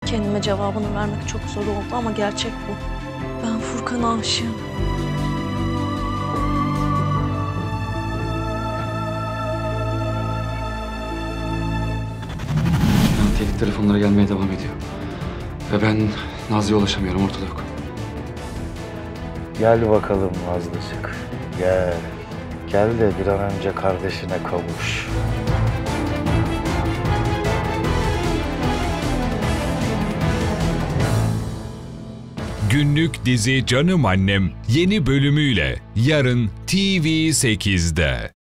Kendime cevabını vermek çok zor oldu ama gerçek bu. Ben Furkan'a aşığım. Tehdit telefonları gelmeye devam ediyor. Ve ben Nazlı'ya ulaşamıyorum, ortada yok. Gel bakalım Nazlıcık. Gel. Gel de bir an önce kardeşine kavuş. Günlük dizi Canım Annem yeni bölümüyle yarın TV8'de.